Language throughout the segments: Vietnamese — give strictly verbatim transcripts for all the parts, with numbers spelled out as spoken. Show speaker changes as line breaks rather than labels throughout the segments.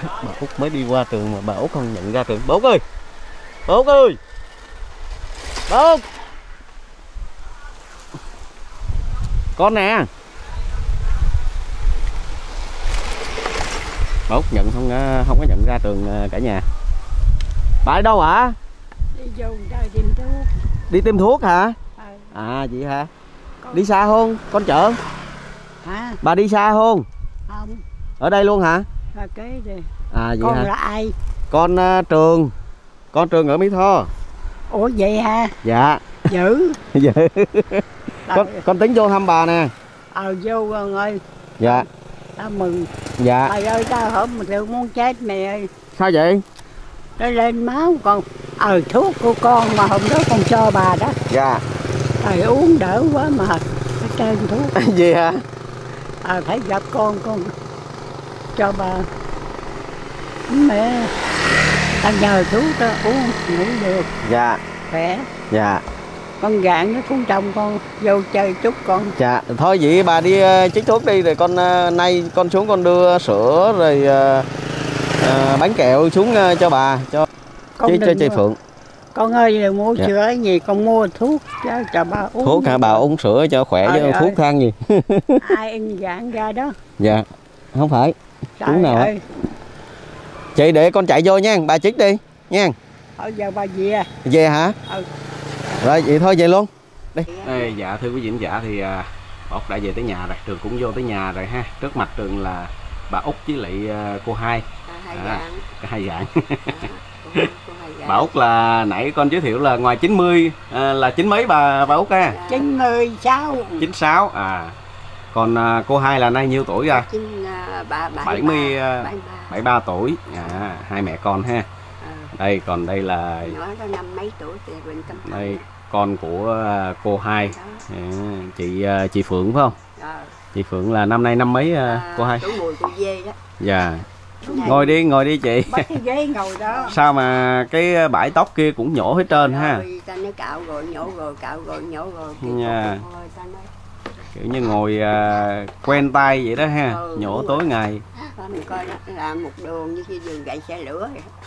Bà Út mới đi qua trường mà bà Út không nhận ra trường. Bà Út ơi, bà Út ơi, bà Út, con nè. Bà Út nhận không không có nhận ra Tường cả nhà. Bà ở đâu hả?
Đi vô đây tìm thuốc.
Đi tìm thuốc hả?
Ừ.
À vậy hả?
Con...
Đi xa không? Con chở.
Hả?
Bà đi xa không?
Không.
Ở đây luôn hả?
Là kế đi.
À vậy
con
hả?
Con là ai?
Con uh, Trường. Con Trường ở Mỹ Tho.
Ủa vậy hả?
Dạ.
Dữ.
Dạ. con, con tính vô thăm bà nè.
Ờ vô con ơi.
Dạ.
Tao mừng.
Dạ.
Thầy ơi tao hổm mình đều muốn chết mẹ ơi.
Sao vậy?
Nó lên máu con. Ờ thuốc của con mà hôm đó con cho bà đó.
Dạ.
Thầy uống đỡ quá mà hết trơn thuốc.
Gì hả?
Ờ phải gặp con con cho bà. Mẹ tao nhờ thuốc đó uống ngủ được.
Dạ.
Khỏe.
Dạ.
Con gạn nó cũng chồng con vô chơi chút con.
Dạ thôi vậy bà đi uh, chích thuốc đi rồi con uh, nay con xuống con đưa sữa rồi uh, uh, bánh kẹo xuống uh, cho bà cho chứ cho chị Phượng.
Con ơi đừng mua
dạ.
sữa gì con mua thuốc chứ cho bà uống.
Thuốc hả? Bà uống sữa cho khỏe chứ ơi. Thuốc than gì.
Ai in gạn ra đó.
Dạ không phải. Uống nào
ơi.
Chị để con chạy vô nha, bà chích đi nha.
Ở giờ bà về.
Về hả?
Ừ.
Rồi vậy thôi về luôn. Đi. Ê, dạ thưa quý vị khán giả thì à, bà Út đã về tới nhà rồi, Trường cũng vô tới nhà rồi ha. Trước mặt Trường là bà Út với lại uh, cô hai.
Hai
à,
dạng.
Hai dạng. À, bà Út là nãy con giới thiệu là ngoài chín mươi à, là chín mấy bà bà Út ha?
chín mươi sáu.
chín mươi sáu à. Còn à, cô hai là nay nhiêu tuổi ra? bảy mươi bảy mươi ba tuổi. À, hai mẹ con ha. À. Đây còn đây là
nó năm mấy tuổi thì mình tâm
đây con của uh, cô hai. À, chị uh, chị Phượng phải không? À. Chị Phượng là năm nay năm mấy uh, à, cô hai?
Tuổi mùi cô dê đó.
Dạ. Ngồi đi, ngồi đi chị.
Bắt cái ghế ngồi đó.
Sao mà cái bãi tóc kia cũng nhổ hết trơn ha.
Rồi, ta nói cạo rồi nhổ rồi cạo rồi nhổ rồi.
Dạ. Kiểu như ngồi uh, quen tay vậy đó ha. Ừ, nhổ tối ngày.
Mình coi nó làm một đường như cái đường gậy xe lửa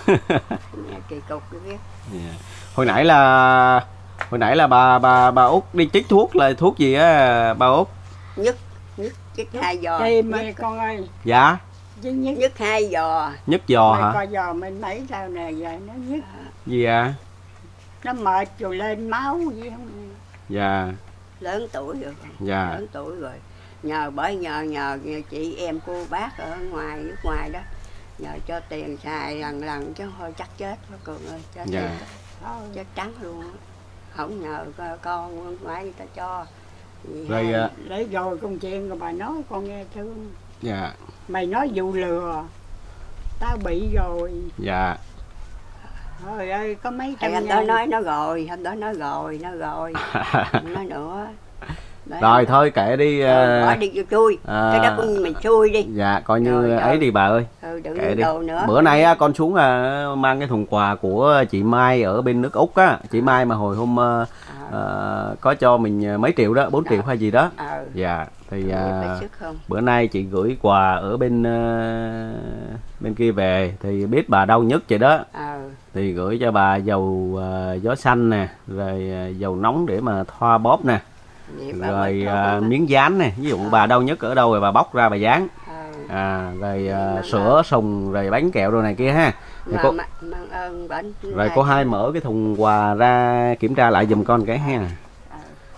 kỳ cục cái.
Yeah. Hồi nãy là hồi nãy là bà bà bà Út đi chích thuốc là thuốc gì á bà Út?
Nhức nhức chích hai giò. Thì mày con ơi.
Dạ.
Nhức nhức hai giò.
Nhức giò hả?
Mày coi giò mình mấy sao nè vậy nó nhức.
Gì ạ?
Nó mệt rồi lên máu gì không?
Dạ.
Lớn tuổi rồi.
Dạ.
Lớn tuổi rồi. Nhờ bởi nhờ nhờ chị em cô bác ở ngoài nước ngoài đó nhờ cho tiền xài lần lần chứ thôi chắc chết đó Cường ơi. Chết,
dạ.
chết, chết trắng luôn á. Không nhờ con ngoại người ta cho
rồi
hai, lấy rồi công chuyện rồi bà nói con nghe thương.
Dạ.
Mày nói vụ lừa tao bị rồi.
Dạ.
Trời ơi có mấy trăm hôm đó nói nó rồi hôm đó nói rồi nó rồi nói nữa. Đấy.
Rồi thôi kệ đi.
Rồi, bỏ đi vô chui. À, cái đó cũng mình chui đi.
Dạ coi như rồi, ấy rồi. Đi bà ơi.
Ừ, đừng
kệ đi.
Đồ nữa.
Bữa nay á, con xuống à, mang cái thùng quà của chị Mai ở bên nước Úc á. Chị Mai mà hồi hôm à, à, có cho mình mấy triệu đó, bốn triệu hay gì đó. À. Dạ thì à, bữa nay chị gửi quà ở bên uh, bên kia về thì biết bà đau nhất vậy đó. À. Thì gửi cho bà dầu uh, gió xanh nè, rồi uh, dầu nóng để mà thoa bóp nè. Rồi à, miếng dán này, ví dụ à. Bà đau nhất ở đâu rồi bà bóc ra bà dán. À, à rồi à, sữa sùng rồi bánh kẹo đồ này kia ha. Rồi, mà, cô, mà, mà, ơn bánh, rồi cô hai mở cái thùng quà ra kiểm tra lại giùm con cái ha. À.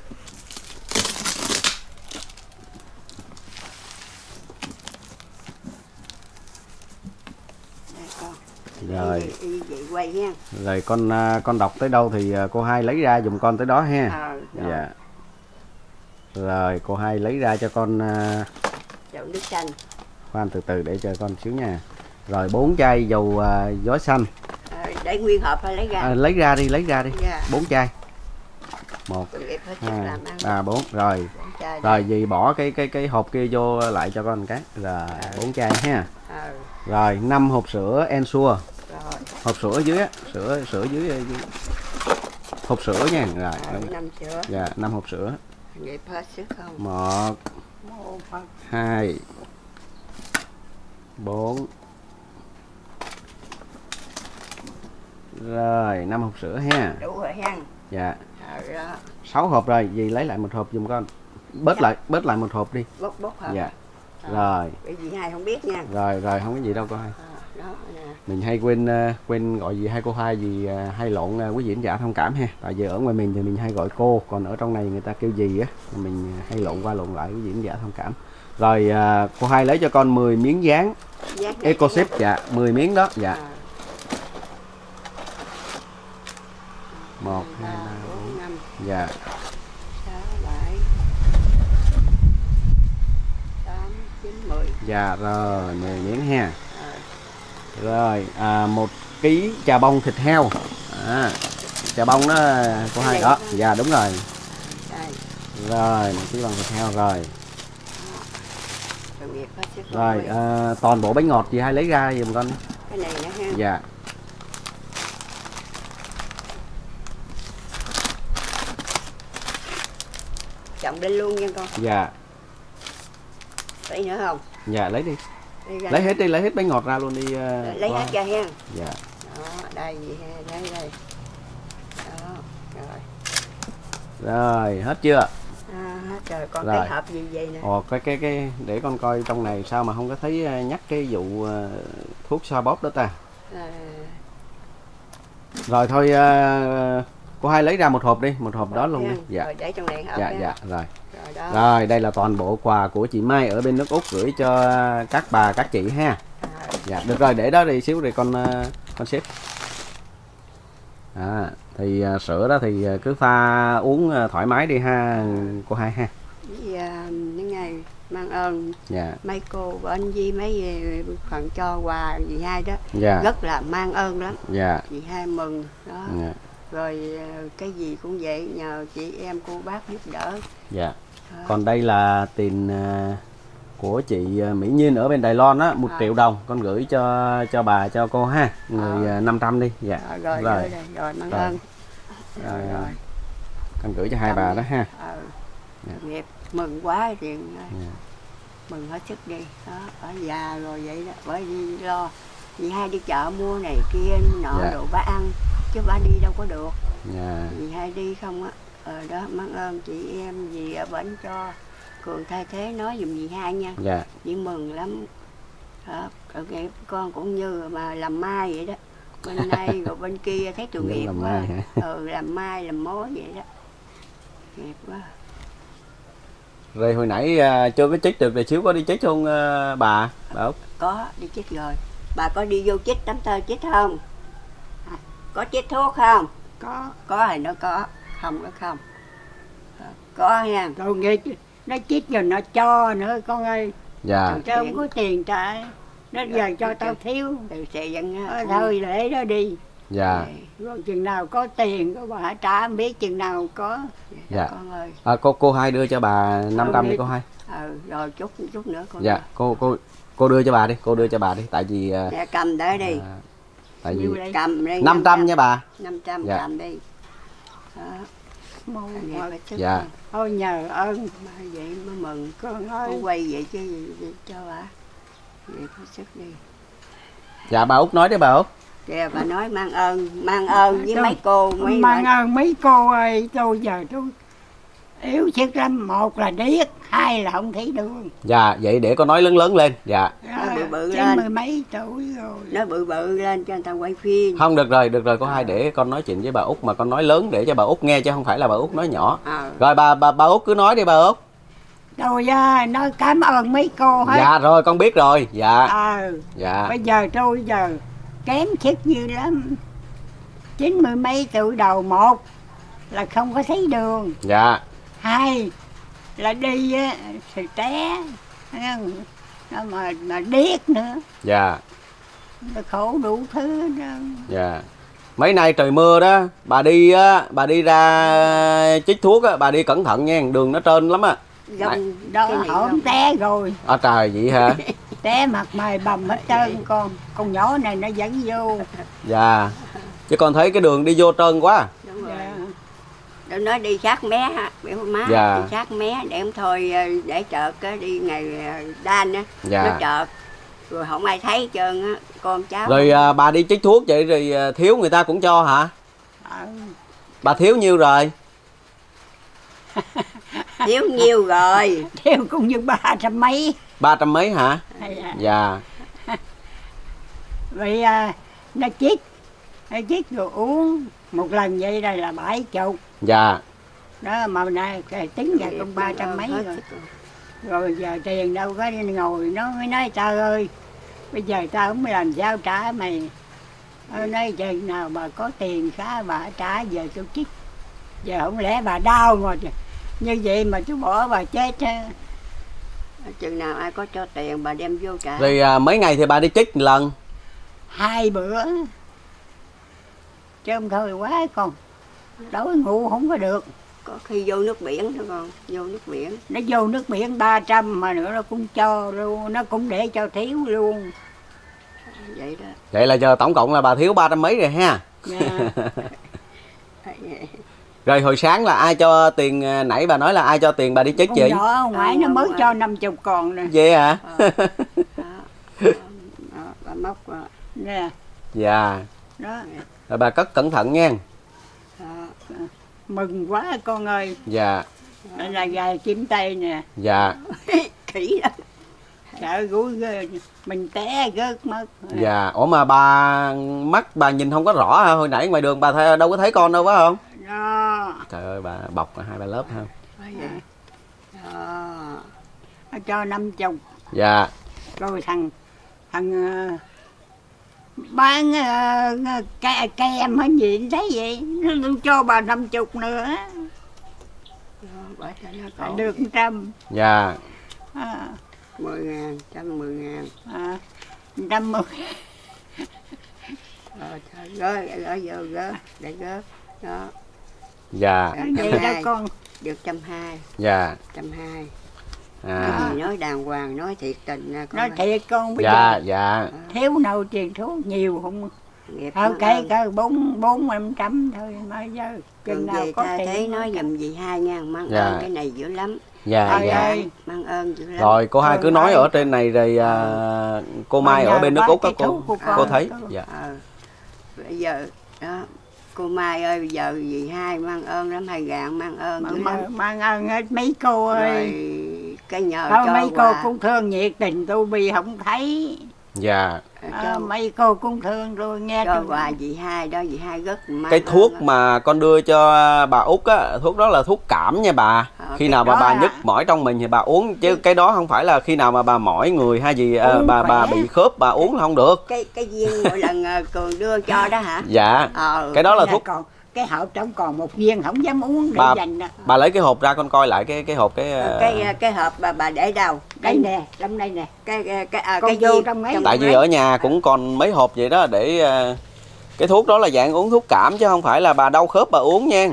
Rồi. Rồi con con đọc tới đâu thì cô hai lấy ra giùm con tới đó ha. À, dạ. Rồi cô hai lấy ra cho con uh, nước chanh. Khoan từ từ để cho con xíu nha. Rồi bốn chai dầu uh, gió xanh. À, để nguyên hộp hay lấy ra? À, lấy ra đi, lấy ra đi. Bốn yeah. chai. Một, hai, ba, bốn. Rồi. bốn rồi gì bỏ cái cái cái hộp kia vô lại cho con cái. Rồi bốn à. chai ha. À. Rồi năm hộp sữa Ensure. Rồi. Hộp sữa dưới á, sữa sữa dưới, dưới. Hộp sữa nha. Rồi. năm sữa. Dạ, năm hộp sữa. Vậy hết sức không? Một, hai, bốn, Rồi, năm hộp sữa ha.
Đủ rồi ha.
Dạ.
Rồi đó.
sáu hộp rồi, dì lấy lại một hộp giùm con. Bớt lại, bớt lại một hộp đi.
Bớt bớt hả?
Dạ.
À,
rồi.
Cái gì hai không biết nha.
Rồi, rồi không có gì đâu cô hai.
À, đó nè.
Mình hay quên quên gọi gì hai cô hai gì hay lộn, quý vị khán giả thông cảm ha. Tại vì ở ngoài mình thì mình hay gọi cô, còn ở trong này người ta kêu gì á, mình hay lộn qua lộn lại, quý vị khán giả thông cảm. Rồi cô hai lấy cho con mười miếng dán Ecoship, dạ, mười miếng đó, dạ. À. một, hai, ba, bốn, năm. Dạ.
sáu, bảy, tám, chín, mười.
Dạ rồi, mười miếng ha. Rồi, à, một ký chà bông thịt heo. À, chà bông đó cô hai đó. Dạ đúng rồi.
Đây.
Rồi, một ký bông thịt heo rồi. Rồi, à, toàn bộ bánh ngọt chị hai lấy ra giùm con.
Cái này nữa ha.
Dạ.
Chồng lên luôn nha con.
Dạ.
Lấy nữa không?
Dạ lấy đi. Lấy, lấy hết đi, lấy hết bánh ngọt ra luôn đi. Uh,
lấy hết ra ha.
Dạ.
Đó, đây gì ha, đây đây. Đó, rồi.
Rồi, hết chưa?
À, hết rồi, còn
rồi.
cái hộp gì vậy nè?
Ồ, cái cái cái để con coi trong này sao mà không có thấy nhắc cái vụ uh, thuốc xoa bóp đó ta. À. Rồi thôi uh, cô hai lấy ra một hộp đi, một hộp đó luôn đi. Dạ.
Rồi để trong này hộp.
Dạ
nha.
dạ rồi.
Rồi, đó.
Rồi đây là toàn bộ quà của chị Mai ở bên nước Úc gửi cho các bà các chị ha. À. Dạ được rồi, để đó đi xíu rồi con con xếp. À, thì uh, sữa đó thì cứ pha uống uh, thoải mái đi ha cô hai ha.
Với uh, những ngày mang ơn
dạ.
mấy cô bên với mấy phần cho quà dì hai đó.
Dạ.
Rất là mang ơn lắm.
Dạ.
Dì hai mừng đó.
Dạ.
Rồi cái gì cũng vậy, nhờ chị em cô bác giúp đỡ.
Dạ. À. Còn đây là tiền uh, của chị Mỹ Nhiên ở bên Đài Loan á, một à. triệu đồng con gửi cho cho bà cho cô ha, người à. năm trăm đi. Dạ.
À, rồi, rồi, rồi, rồi, mang
rồi.
ơn.
Rồi, rồi. rồi. Con gửi cho hai bà đó ha.
Ừ. Dạ. Nghiệp mừng quá chuyện. Dạ. Mừng hết sức đi. Đó, ở già rồi vậy đó, bởi vì lo chị hai đi chợ mua này kia nọ dạ. đồ bà ăn, chứ bà đi đâu có được. Dạ. Chị hai đi không á. Ờ đó, mang ơn chị em gì ở bển cho Cường thay thế nói dùm dì hai nha.
Dạ.
Chị mừng lắm. Đó, con cũng như mà làm mai vậy đó. Bên này rồi bên kia thấy tội nghiệp
làm
quá.
Mai hả?
Ừ, làm mai làm mối vậy đó. Nghiệp quá.
Rồi hồi nãy uh, chưa có chích được thì xíu có đi chích không uh, bà? Bà Út?
Có đi chích rồi. Bà có đi vô chích tắm tơ chích không? À, có chích thuốc không? Có. Có thì nó có, không nó không. À, có nha.
Tôi nghe nó chích rồi nó cho nữa con ơi.
Dạ.
Tao không có tiền trả. Nó giờ cho tao thiếu.
Từ xe dân
ờ, thôi để đó đi.
Dạ.
Rồi chừng nào có tiền có bà trả không biết chừng nào có.
Dạ.
Con ơi.
À, cô cô hai đưa cho bà năm trăm đi cô hai.
Ừ, rồi chút chút nữa con.
Dạ, ơi. cô cô cô đưa cho bà đi, cô đưa cho bà đi, tại vì
dạ, cầm đỡ đi.
À, tại vì
cầm đi
năm trăm nha bà.
năm trăm dạ. Cầm đi. Đó.
Mong
dạ.
Thôi nhờ ơn
mà vậy mới mừng
con ơi.
Con quay vậy chứ gì, gì cho bà. Vậy có sức đi.
Dạ bà Út nói đi bà Út.
Kìa bà nói mang ơn, mang ơn với tôi, mấy cô mấy
mang bạn. ơn mấy cô ơi, tôi giờ tôi yếu sức lắm, một là điếc, hai là không thấy đường.
Dạ, vậy để con nói lớn lớn lên. Dạ.
Nó bự bự
trên
lên.
mười mấy tuổi rồi.
Nó bự bự lên cho người ta quay phim.
Không được rồi, được rồi cô hai, để con nói chuyện với bà Út mà con nói lớn để cho bà Út nghe chứ không phải là bà Út nói nhỏ. À. Rồi bà bà bà Út cứ nói đi bà Út.
Tôi uh, nói cảm ơn mấy cô hết.
Dạ rồi con biết rồi. Dạ.
À,
dạ.
Bây giờ tôi giờ kém sức dữ lắm. Chín mươi mấy tuổi đầu, một là không có thấy đường.
Dạ.
Hai là đi á thì té, nó mà mà điếc nữa.
Dạ.
Nó khổ đủ thứ đó.
Dạ. Mấy nay trời mưa đó, bà đi á, bà đi ra chích thuốc á, bà đi cẩn thận nha, đường nó trơn lắm á.
Dòng đó hổm té rồi.
À trời vậy hả?
Té mặt mày bầm hết trơn con. Con nhỏ này nó dẫn vô.
Dạ. Chứ con thấy cái đường đi vô trơn quá.
Đúng rồi. Dạ. Tôi nói đi sát mé biểu má
dạ.
Đi sát mé để em thôi để chợt đi ngày đan á.
Dạ.
Nó chợt rồi không ai thấy hết trơn á, con cháu.
Rồi à, bà đi chích thuốc vậy rồi thiếu người ta cũng cho hả?
Ừ.
Bà thiếu nhiêu rồi?
Thiếu nhiêu rồi?
Thiếu cũng như ba trăm mấy.
Ba trăm mấy hả?
À.
Dạ.
Vậy à, nó chích, nó chích rồi uống một lần vậy đây là bảy chục.
Dạ.
Đó mà này tính ra con ba trăm mấy rồi. Rồi giờ tiền đâu có đi ngồi, nó mới nói trời ơi, bây giờ tao không làm sao trả mày. Nó nói chừng nào bà có tiền khá bà trả về tôi chích. Giờ không lẽ bà đau mà như vậy mà tôi bỏ bà chết ha.
Chừng nào ai có cho tiền bà đem vô trả.
Rồi à, mấy ngày thì bà đi chích một lần?
Hai bữa. Chứ không thôi quá con. Đói ngủ không có được.
Có khi vô nước biển nữa con, vô nước biển.
Nó vô nước biển ba trăm mà nữa nó cũng cho luôn, nó cũng để cho thiếu luôn.
Vậy đó.
Vậy là giờ tổng cộng là bà thiếu ba trăm mấy rồi ha.
Dạ.
Rồi hồi sáng là ai cho tiền, nãy bà nói là ai cho tiền bà đi chích chị?
Con nhỏ ngoại
à,
nó mới
ngoài.
cho năm chục còn nè.
Vậy hả?
Ờ. Đó. Đó. Bà móc rồi.
Nè.
Dạ.
Đó.
Rồi bà cất cẩn thận nha.
Đó.
Mừng quá con ơi.
Dạ.
Đây là gà chim tây nè.
Dạ.
Khỉ lắm.
Sợ gũi mình té rớt mất.
Dạ. Ủa mà bà mắt bà nhìn không có rõ hả? Hồi nãy ngoài đường bà thấy, đâu có thấy con đâu phải không?
Đó.
Trời ơi bà bọc hai ba lớp ha.
Đó.
Nó cho năm chục.
Dạ.
Rồi thằng thằng uh, bán uh, ke, kem hay gì thấy vậy nó cho bà năm chục nữa.
Bởi cho nó
Phải
còn
được trăm.
Dạ.
À,
mười ngàn, trăm mười ngàn.
à, trăm mười.
Rồi thôi gỡ, gỡ vô gỡ, để gỡ. Đó.
Dạ.
Vậy đó con.
Được trăm hai.
Dạ.
Trăm hai.
À.
Nói đàng hoàng, nói thiệt tình nè con.
Nói thiệt con bây
Dạ.
giờ
Dạ.
thiếu nào tiền thuốc nhiều không.
Nghiệp
Thôi
nó
kể
ơn.
cỡ bốn bốn năm trăm thôi mà giờ chừng
Đừng
nào
về
có
ta
tiền
thấy nói
nữa.
giùm dì hai nha, mang
Dạ.
ơn cái này dữ lắm.
Dạ.
Trời
Dạ.
ơi.
Mang ơn dữ lắm.
Rồi cô hai cứ nói ở trên này rồi à, cô Mai
Bây
ở
giờ
bên nước
ba
Úc
cái
á cô
thuốc của
cô
con.
thấy. Dạ.
Ờ. Bây giờ đó cô Mai ơi, bây giờ dì hai mang ơn lắm, hai gạn mang ơn
Mà,
dữ
mà,
lắm.
mang ơn hết mấy cô ơi.
Rồi cái nhờ
Thôi
cho
mấy cô
quà.
cũng thương nhiệt tình tôi vì không thấy.
Dạ.
À,
Cho,
mấy cô cũng thương tôi nghe
cho
tôi.
quà dì hai đó, dì hai rất mang
Cái
ơn
thuốc
lắm.
mà con đưa cho bà Út á, thuốc đó là thuốc cảm nha bà.
Ờ,
Khi
cái
nào mà
đó
bà
là-
nhức mỏi trong mình thì bà uống, chứ cái đó không phải là khi nào mà bà mỏi người hay gì à,
Uống
bà bà
khỏe.
bị khớp bà uống là không được.
Cái cái viên mỗi lần ờ, Cường đưa cho đó hả?
Dạ.
Ờ.
Cái đó là
Nè,
thuốc.
còn cái hộp trong còn một viên không dám uống để
Bà-
dành nè.
Bà lấy cái hộp ra con coi lại cái cái hộp cái
Ờ,
à,
cái cái hộp bà bà để đâu?
Đây nè, trong đây nè.
Cái cái cái, à,
Con
cái
vô
viên
trong ấy.
tại vì ở nhà cũng còn mấy hộp vậy đó để à, cái thuốc đó là dạng uống thuốc cảm chứ không phải là bà đau khớp bà uống nha.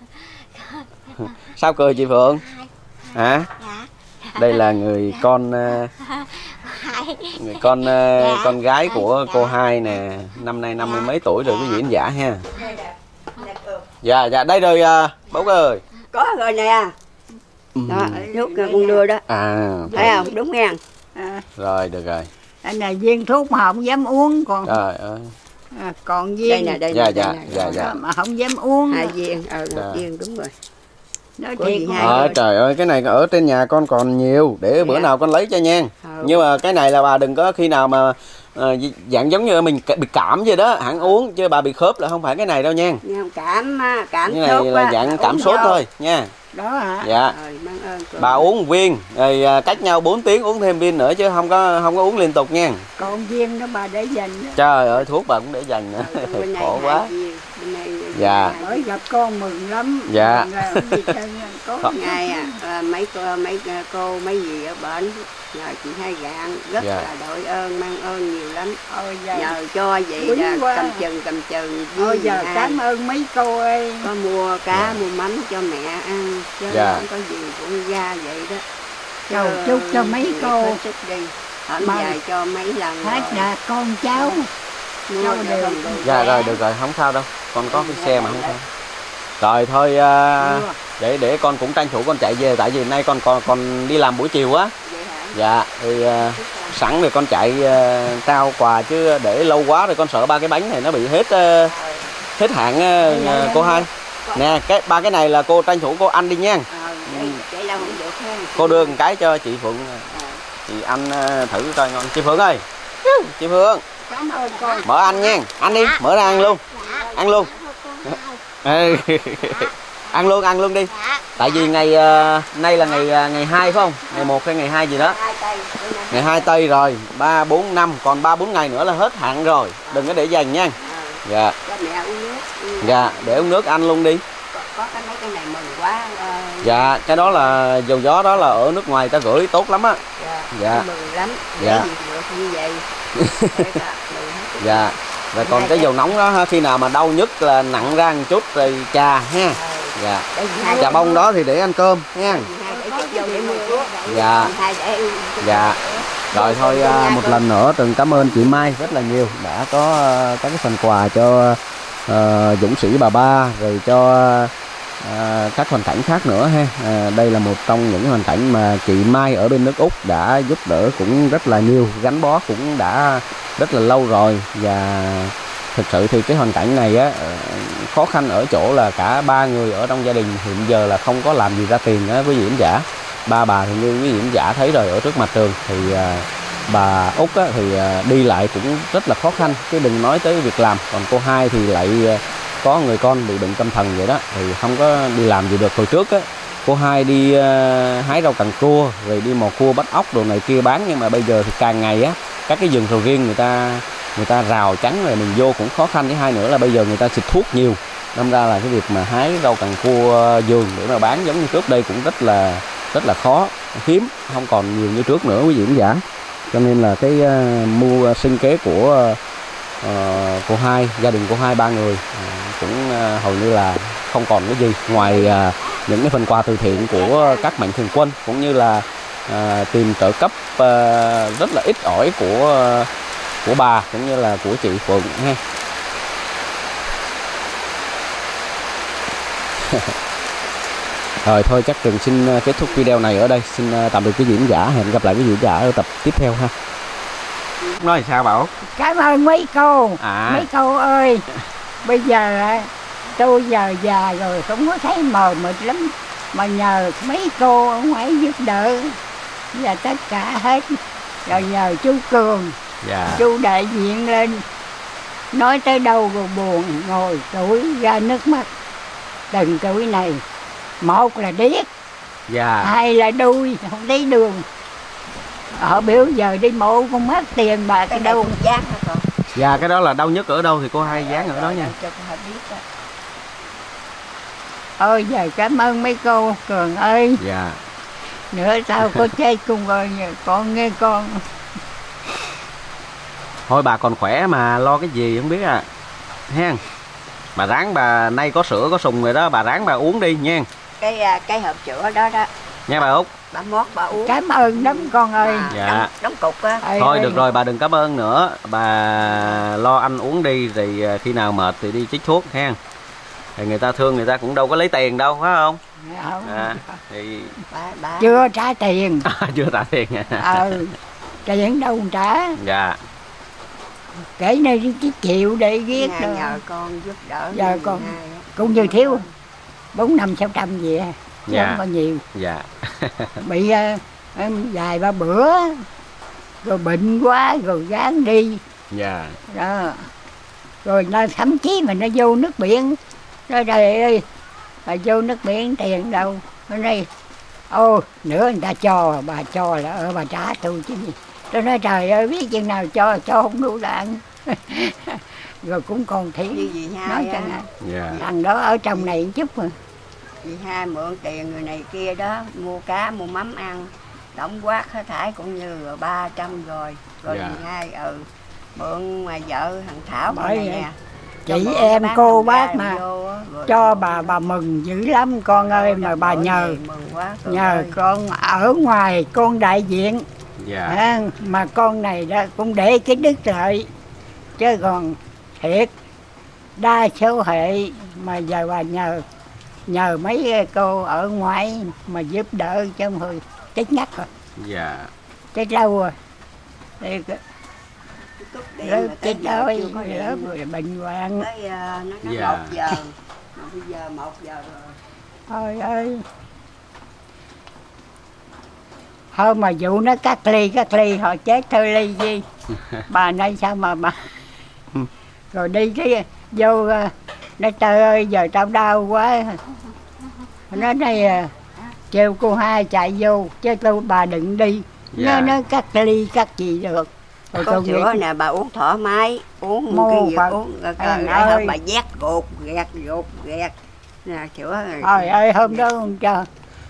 Sao cười chị Phượng? Hả? Đây là người con à, người con à, con gái của cô hai nè, năm nay năm mươi mấy tuổi rồi quý vị khán giả ha. Dạ dạ đây rồi à, Bố ơi.
có rồi nè. Đó, thuốc con đưa đó.
À
Thấy không? Đúng nghe.
À,
rồi được rồi.
đây là viên thuốc mà không dám uống còn
Trời ơi.
à, còn viên
Đây nè, đây
Dạ,
nè,
dạ,
đây nè.
dạ,
Đó,
dạ.
mà không dám uống.
hai viên, ờ
Dạ.
một viên đúng rồi.
Nói
Của
thiệt
dì
con.
hai.
Ờ, trời ơi cái này ở trên nhà con còn nhiều để bữa
Dạ.
nào con lấy cho nha.
Ừ.
Nhưng mà cái này là bà đừng có khi nào mà ờ, dạng giống như mình bị cảm vậy đó hẳn uống, chứ bà bị khớp là không phải cái này đâu nha.
Nhưng không cảm á, cảm
Cái
sốt
này là
á,
dạng
uống
cảm sốt
vô.
thôi nha.
Đó hả?
Dạ.
Rồi mang ơn cô.
Bà uống một viên rồi à, cách nhau bốn tiếng uống thêm viên nữa chứ không có không có uống liên tục nha.
Còn viên đó bà để dành đó.
Trời ơi thuốc bà cũng để dành nữa.
Ờ, bên này
Khổ
hai
quá.
viên, bên này
Dạ.
hai
Mới
viên.
gặp con mừng lắm.
Dạ.
Mừng là không gì trơn, có
Ngày à, à, mấy cô mấy cô mấy gì ở bển nhờ chị hai gạn rất
Dạ.
là đội ơn, mang ơn nhiều lắm.
Ôi giời.
Nhờ cho vậy
Quý
là
quá.
cầm chừng cầm chừng
Ôi
với
giờ
hai.
cảm ơn mấy cô ơi.
Có mua cá
Dạ.
mua mắm cho mẹ ăn chứ
Dạ.
không có gì cũng ra vậy đó.
Cầu chúc cho mấy cô.
Hết sức đi ở
Mà-
dài cho mấy lần
Hát
rồi.
là con cháu.
Mua
Đâu
cho
đều.
không đủ
Dạ
vé.
rồi được rồi không sao đâu, con có cái xe mà không sao. Rồi thôi à,
Mua.
để để con cũng tranh thủ con chạy về, tại vì nay con còn còn đi làm buổi chiều á.
Vậy hả?
Dạ thì à, sẵn rồi con chạy à, trao quà chứ để lâu quá rồi con sợ ba cái bánh này nó bị hết à, hết hạn uh, cô Hai. Nè, cái ba cái này là cô tranh thủ cô ăn đi nha.
Ờ, vậy là không được ha.
Cô đưa một cái cho chị Phượng. Chị ăn uh, thử coi ngon. Chị Phượng ơi. Chị Phượng.
Cảm ơn cô.
Mở ăn nha. Ăn đi, mở ra ăn luôn. Ăn luôn. Ăn luôn, ăn luôn đi. Tại vì ngày uh, nay là ngày uh, ngày hai phải không? Ngày một hay ngày hai gì đó. Ngày hai tây rồi, ba bốn năm, còn ba bốn ngày nữa là hết hạn rồi. Đừng có để dành nha. Dạ. Dạ, để uống nước ăn luôn đi.
Có cái mấy cái này mừng quá. Uh...
Dạ, cái đó là dầu gió đó là ở nước ngoài ta gửi tốt lắm á.
Dạ.
Dạ.
Mừng lắm.
Dạ.
Như vậy.
Dạ. Rồi còn cái dầu nóng đó khi nào mà đau nhức là nặng ra một chút rồi trà ha. Dạ. Trà bông đó thì để ăn cơm nha. Dạ. Dạ. Rồi thôi một lần nữa Tường cảm ơn chị Mai rất là nhiều đã có các cái phần quà cho uh, Dũng Sĩ bà Ba, rồi cho uh, các hoàn cảnh khác nữa ha. Uh, đây là một trong những hoàn cảnh mà chị Mai ở bên nước Úc đã giúp đỡ cũng rất là nhiều, gắn bó cũng đã rất là lâu rồi. Và thực sự thì cái hoàn cảnh này á, khó khăn ở chỗ là cả ba người ở trong gia đình hiện giờ là không có làm gì ra tiền á quý vị khán giả. Ba bà thì như quý vị khán giả thấy rồi, ở trước mặt Tường thì à, bà Út á, thì à, đi lại cũng rất là khó khăn, chứ đừng nói tới việc làm. Còn cô Hai thì lại à, có người con bị bệnh tâm thần vậy đó, thì không có đi làm gì được. Hồi trước á, cô Hai đi à, hái rau càng cua, rồi đi mò cua bắt ốc đồ này kia bán, nhưng mà bây giờ thì càng ngày á, các cái vườn sầu riêng người ta người ta rào chắn rồi, mình vô cũng khó khăn. Với hai nữa là bây giờ người ta xịt thuốc nhiều, đâm ra là cái việc mà hái rau càng cua vườn để mà bán giống như trước đây cũng rất là rất là khó, hiếm, không còn nhiều như trước nữa quý vị khán giả. Cho nên là cái uh, mưu sinh kế của uh, cô Hai, gia đình cô Hai ba người uh, cũng uh, hầu như là không còn cái gì ngoài uh, những cái phần quà từ thiện của các mạnh thường quân, cũng như là uh, tìm trợ cấp uh, rất là ít ỏi của uh, của bà cũng như là của chị Phượng ha. Rồi thôi chắc Tường xin kết thúc video này ở đây. Xin tạm biệt quý vị khán giả, hẹn gặp lại quý vị khán giả ở tập tiếp theo ha. Nói sao Bảo?
Cảm ơn mấy cô.
À.
Mấy cô ơi, bây giờ tôi giờ già rồi không có thấy mờ mịt lắm, mà nhờ mấy cô ở ngoài giúp đỡ và tất cả hết. Rồi nhờ chú Cường,
dạ.
chú đại diện lên, nói tới đâu rồi buồn ngồi tuổi ra nước mắt. Từng tuổi này, một là điếc,
dạ.
hai là đuôi không thấy đường. Ở biểu giờ đi mộ con mất tiền bà cái đâu
dán hả con?
Dạ, cái đó là đau nhất ở đâu thì cô Hai dán ở đó nha.
Ôi giờ cảm ơn mấy cô Cường ơi.
Dạ.
Nữa sao có chết cùng rồi con nghe con.
Thôi bà còn khỏe mà lo cái gì không biết à hen. Bà ráng, bà nay có sữa có sùng rồi đó, bà ráng bà uống đi nha.
Cái cái hộp sữa đó đó
nha bà Út.
Bà mót bà uống.
Cảm ơn lắm con ơi.
À,
dạ.
Đóng, đóng cục á.
Thôi được rồi bà đừng cảm ơn nữa, bà lo anh uống đi, rồi khi nào mệt thì đi chích thuốc ha. Thì người ta thương người ta cũng đâu có lấy tiền đâu phải không?
Không.
À, thì
bà, bà...
chưa trả tiền.
À, chưa trả tiền.
Ừ, tiền đâu trả.
Dạ.
Kể này cái chịu để ghét
đó. Nhờ con giúp đỡ.
Giờ con cũng như thiếu bốn năm sáu trăm gì à.
Dạ.
Không có nhiều.
Dạ.
Bị uh, vài ba bữa rồi bệnh quá rồi gán đi.
Dạ.
Đó. Rồi nó thậm chí mà nó vô nước biển. Nói trời ơi, bà vô nước biển tiền đâu. Nó nói, ô, nữa người ta cho, bà cho là ở bà trả tôi chứ gì. Tôi nói trời ơi, biết chừng nào cho, cho không đủ đạn. Rồi cũng còn thiếu.
Như gì hai
nói chẳng hạn.
Yeah.
Thằng đó ở trong này một chút mà.
Dì hai mượn tiền người này kia đó, mua cá, mua mắm ăn. Tổng quát hết thải cũng như rồi ba trăm rồi. Rồi yeah. Dì hai, ừ, mượn mà vợ thằng Thảo
bởi
này nè.
Chị em cô bác mà vô, cho bà bà mừng dữ lắm con ơi, mà bà nhờ
quá,
nhờ
ơi.
Con ở ngoài con đại diện.
Yeah.
À, mà con này đó cũng để cái đức lợi, chứ còn thiệt đa số hệ mà giờ bà nhờ nhờ mấy cô ở ngoài mà giúp đỡ cho hồi chết ngắt rồi.
Dạ.
Chết lâu rồi. Thì
cúp điện
lớp
rồi tới
chết
giờ
đói
chưa có
lớp
điện.
rồi bệnh hoạn.
Tới uh, nó nó
Dạ.
một giờ, mà bây giờ một giờ rồi.
Thôi ơi. Hôm mà vụ nó cắt ly cắt ly họ chết thôi ly gì. Bà nói sao mà bà. Rồi đi cái vô nó trời ơi giờ tao đau quá. Nó nói kêu cô hai chạy vô chứ tôi bà đừng đi.
Dạ.
Nó nó cắt ly cắt gì được. Rồi
Có sữa
nghĩ...
nè bà uống thoải mái, uống
Mô
cái gì
Phật.
uống rồi
Ơi,
rồi
ơi.
bà vét gột gẹt gột gẹt nè sữa rồi.
Trời ơi hôm đó không chờ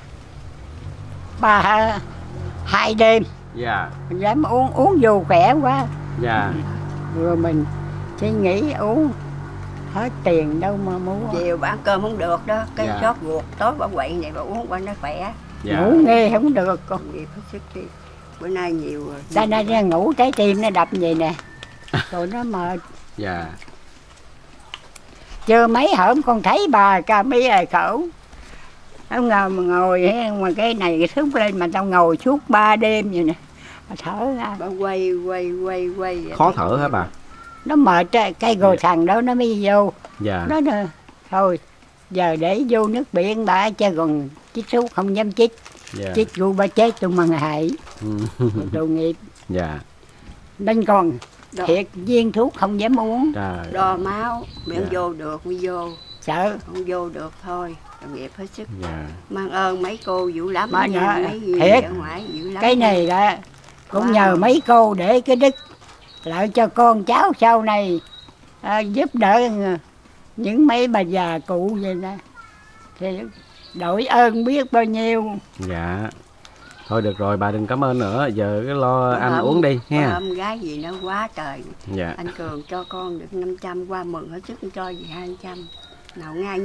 bà hai đêm
Dạ.
mình dám uống uống vô khỏe quá.
Dạ.
Rồi mình chỉ nghĩ uống hết tiền đâu mà mua.
Chiều bà ăn cơm không được đó, cái
Dạ.
sót ruột tối bà quậy này bà uống qua nó khỏe.
Dạ.
Ngủ nghe không được con.
Nghiệp hết sức đi. Bữa nay nhiều rồi.
Ta nay ra ngủ trái tim nó đập vậy nè. Rồi nó mệt.
Dạ.
Chưa mấy hôm con thấy bà ca mấy ai khẩu. Không ngờ mà ngồi mà cái này cái thúc lên mà tao ngồi suốt ba đêm vậy nè. Mà thở ra.
Bà quay quay quay quay.
Khó thở hả bà?
Nó mệt cái gồ thằng đó nó mới vô.
Dạ.
Nó nè, thôi giờ để vô nước biển bà chứ còn chích thuốc không dám chích.
Dạ.
Chích gu bà chết tôi mà hại. Tội nghiệp.
Dạ.
Nên còn
Đo.
thiệt viên thuốc không dám uống.
Trời.
Đo máu, miệng
Dạ.
vô được mới vô.
Sợ.
Không vô được thôi. Tội nghiệp hết sức.
Dạ.
Mang ơn mấy cô dữ lắm
Mà
nha,
nhờ-
mấy gì
thiệt.
ở ngoài dữ lắm.
Cái này là cũng
Wow.
nhờ mấy cô để cái đức lại cho con cháu sau này à, giúp đỡ những mấy bà già cụ vậy nè. Thì đổi ơn biết bao nhiêu.
Dạ. Thôi được rồi bà đừng cảm ơn nữa, giờ cái lo
Bữa
ăn
hôm-
uống đi
bữa
ha.
hôm gái gì nó quá trời.
Dạ.
Anh Cường cho con được năm trăm qua mừng hết sức cho gì hai trăm. Nào ngay